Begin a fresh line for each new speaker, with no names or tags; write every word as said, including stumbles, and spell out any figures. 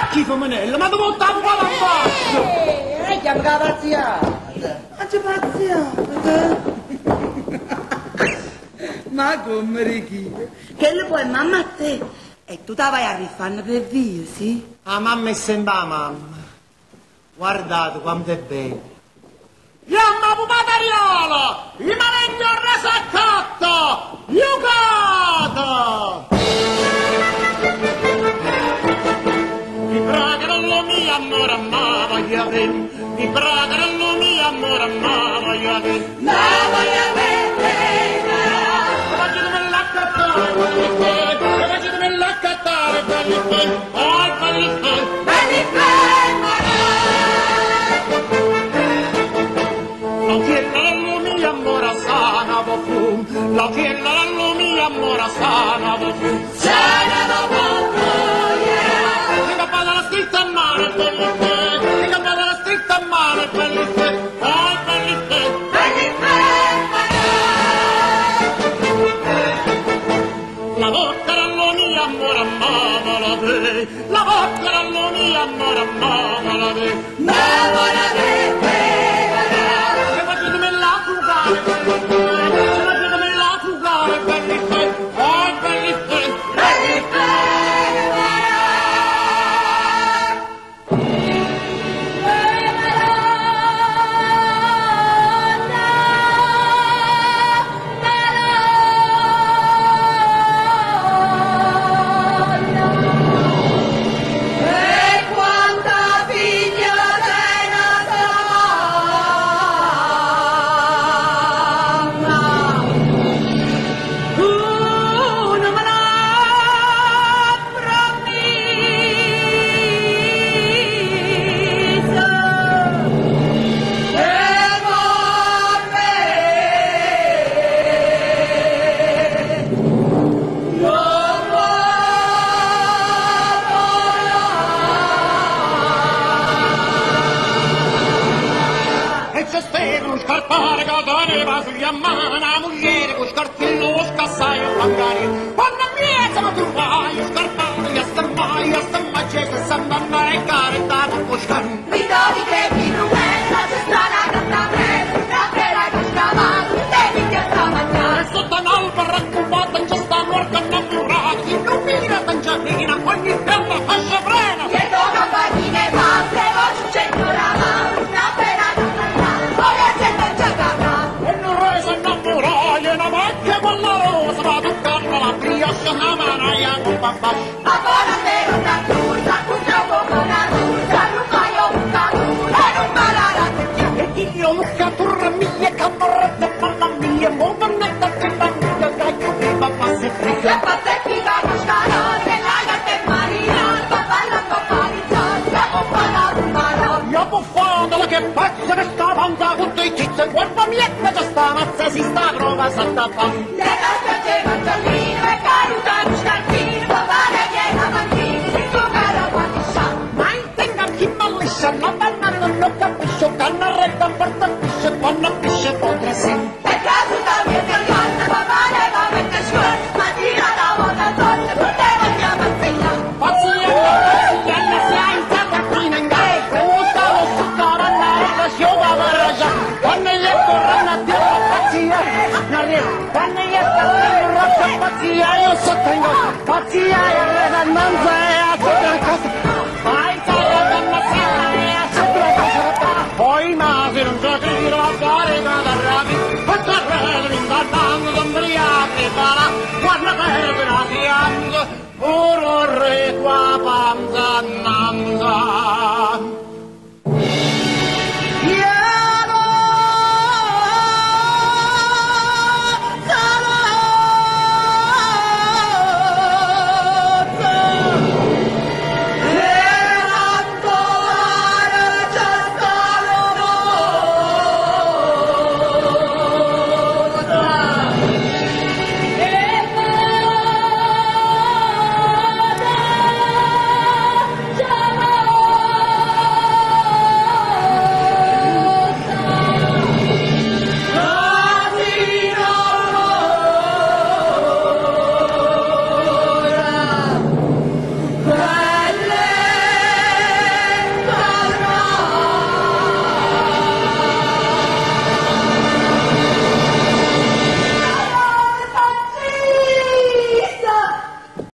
schifo Manello, ma dove sta un po' la faccia?
Eh, chiamo la pazziata. Ma c'è pazziata? Ma come Ricky? Che le puoi mamma a te? E tu te vai a rifare per via, sì?
La mamma è sempre la mamma. Guardate quanto è bella. Yamma pupatariola! I malegno resaccato! Giucato! Mi pragarello mio amore, ma voglio avere. Mi pragarello mio amore, ma voglio avere.
Ma voglio avere!
Facciatemi l'accattare, belli te! Facciatemi l'accattare, belli te! Oh, belli te!
Belli te!
La fiella della mia amore sana va fu, la fiella della mia amore sana va fu,
Sana va fu, yeah!
si capata la scritta a mano, belli te, si capata la scritta a mano, belli te, oh belli te,
Belli te!
la bocca della mia amore amava la te, la bocca della mia amore amava la te,
Ma voglio avere!
se facetemi la frugare, belli te, se facetemi la frugare, belli te, oh belli te,
Belli te! E quanta figlia sei nata mamma, tu non me l'hai promesso, e vorrei non
e c'è stato un scarpare che teneva sugli ammani, una moglie con scarpello lo scassaio a pagare. Quando mi ma tu vai, scarpare, io sto mai, io sto mai, c'è che sta andando in carità per buscare.
mi doni che mi numella, c'è strana che sta bene, sta bella che sta male, devi che sta mangiando.
E sotto un albero raccompato in questa morca non più rata, si illumina tangiatina, ogni pianta fascia frena.
Che toca bambine fatte, voce c'entro la mano, sta bella che sta male, ora c'è non c'è capra.
E non resa innamorare, una vecchia con la rosa, va toccando la brioche, una manaia con papà.
Ma buona te non sta chiusa, purtroppo con la rusa, non fai un caluso, e non parare a te.
E chi io lucca turra mia, camarate, mamma mia, movimento che bambina, dai che prima passa e
La
friga.
pazzesca cascarone, la gatta e marina, papà la papà di giorno, la buffata di marò.
Io buffata che pazza che sta panta con i cizzi, guarda mietta che sta mazza si sta prova santa fan.
Le nostre c'è giallino e caruta un scalpino, papà le viene a manchini, si succara quando sa.
Ma intenga chi mallisce, la donna non capisce, canna retta porta pisce, quando pisce potrà sì.
E caruta mia figliolina, papà le va a mettere scuola, ma tira la buona donna, poteva mia mazzina.
Pazienza, pazienza, senza cattina in gai, usa lo succare a nare, si ova la ragia, quando gli corrono a dire pazzia, non riesco, quando gli corrono pazzia, io sottengo, pazzia, e la nanza è a sopra casa, vai sai la donna è a sopra casa, poi nasi non so che dire la carica da ravi, fatto a redere in guardando d'ombriachi, farà, guarda per la fianza, puro re qua panza nanza.